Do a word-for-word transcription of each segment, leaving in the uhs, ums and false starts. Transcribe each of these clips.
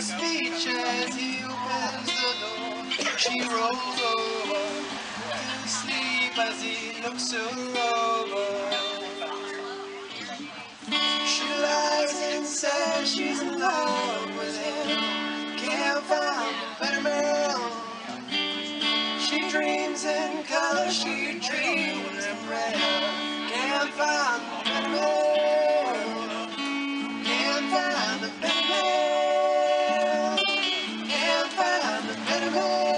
speech as he opens the door. She rolls over to sleep as he looks her over. She lies and says she's in love with him. Can't find a better man. She dreams in color, she dreams in red. Can't find a better man. Can't find a better man. Can't find a better man.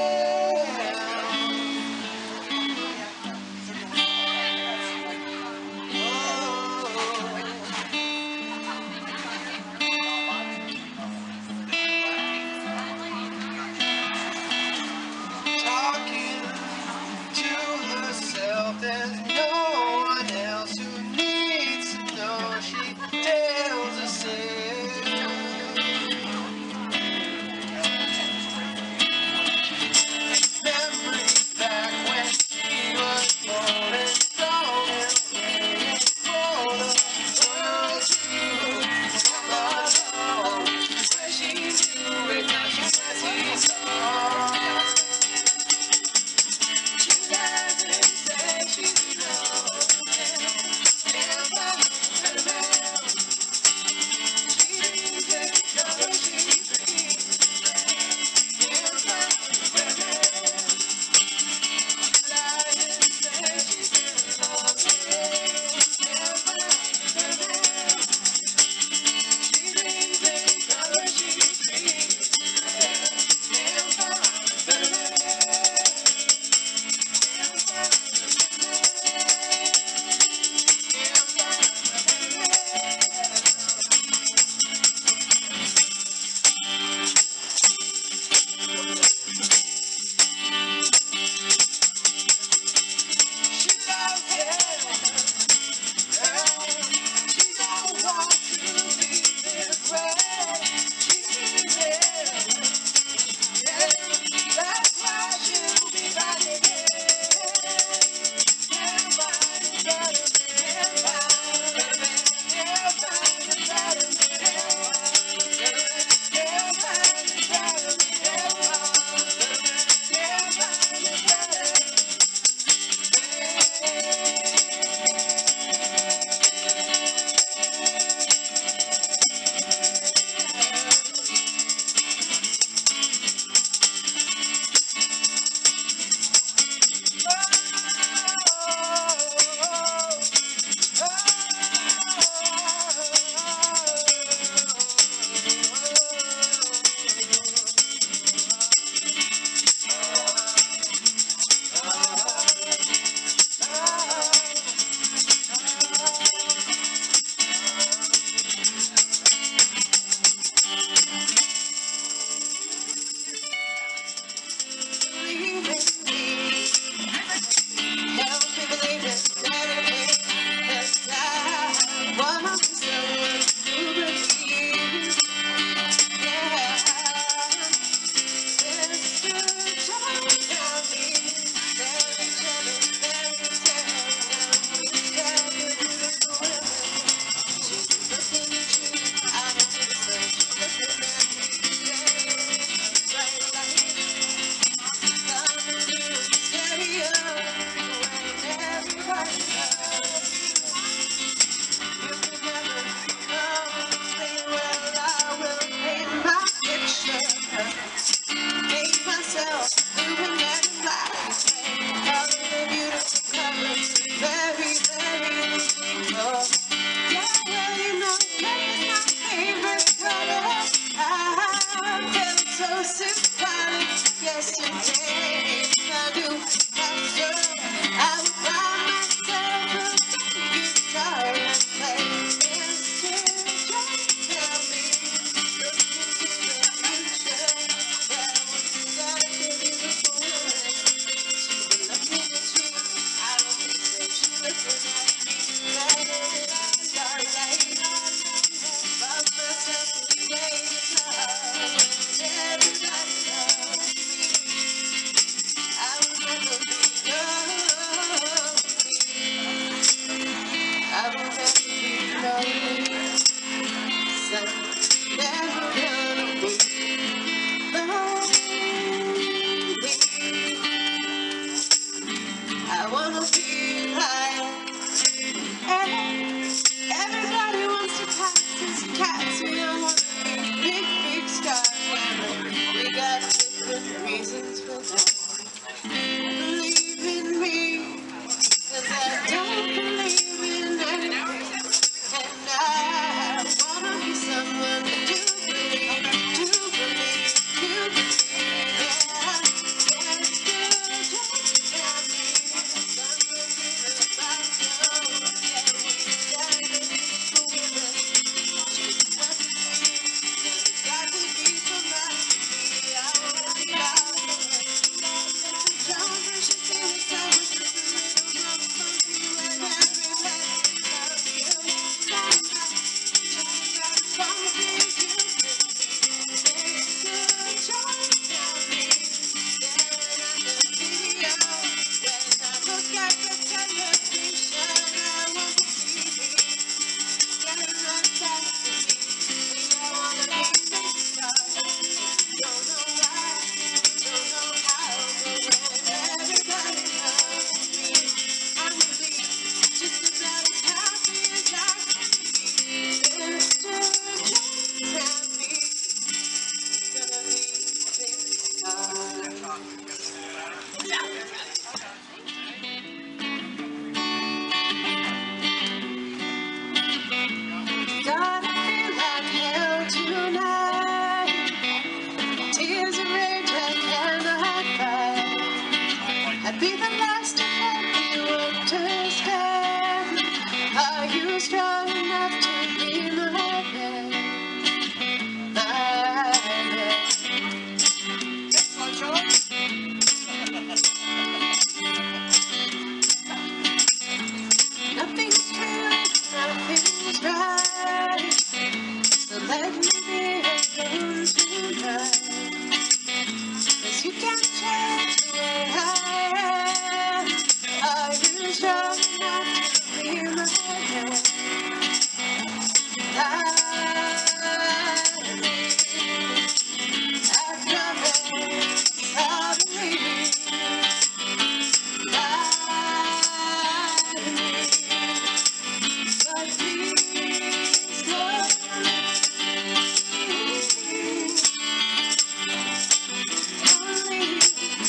strong enough to be my man? Nothing's true, nothing's right. So let me be alone tonight. 'Cause you can't change the way I am. Are you strong enough to be my man? Lie to me. I've done it. I believe. Lie to me. But please don't leave. Don't leave.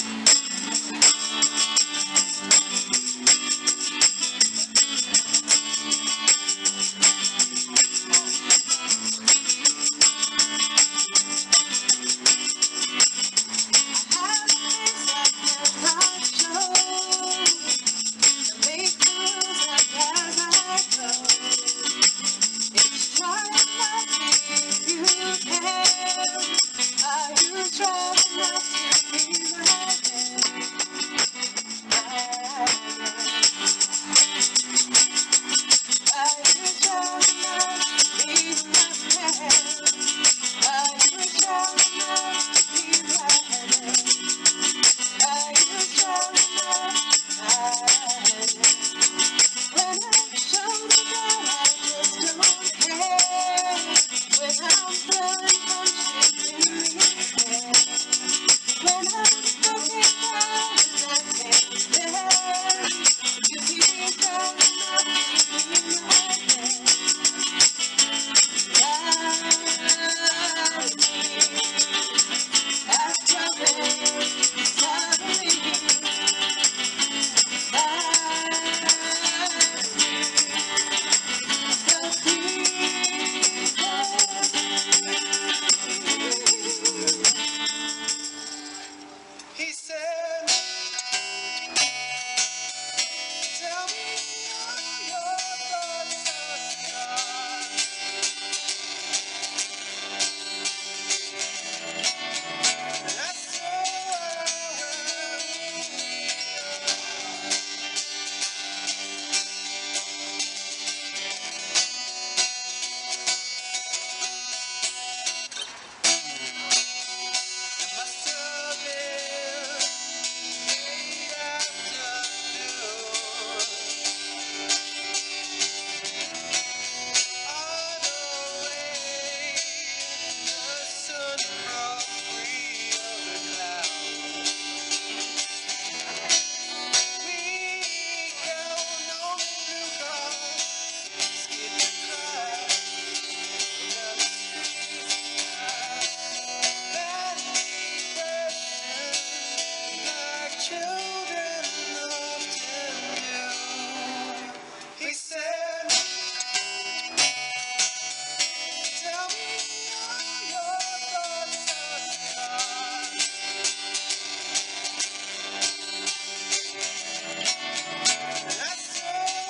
I have things I cannot show. To make moves like as I go. It's trying not to if you can. Are you strong enough to be my man? Are you strong enough to be my man? Are you strong enough to be my man? Are you strong enough? When I show you that I just don't care. When I'm throwing punches in the air. When I'm broken down and I can't stand. You be strong enough to be my man. Lie to me. I've tried, I believe. Lie to me. So please don't leave. He said, tell me all your thoughts are. That's so it must have been late afternoon. On the way, the sun broke free of the clouds. We count on the blue cars, skip the crowd, down the street. Badly questioned, like children often do. He said, tell me all your thoughts are. That's so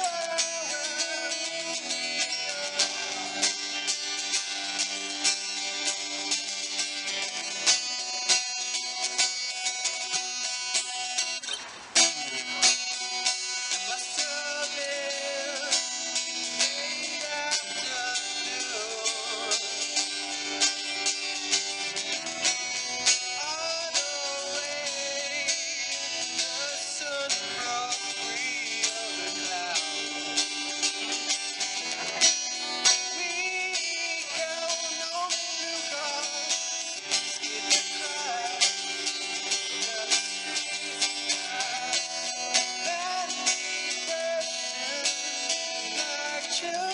it must have been late afternoon. On the way, the sun broke free of the clouds. We count on the blue cars, skip the crowd, down the street. Badly questioned, like children.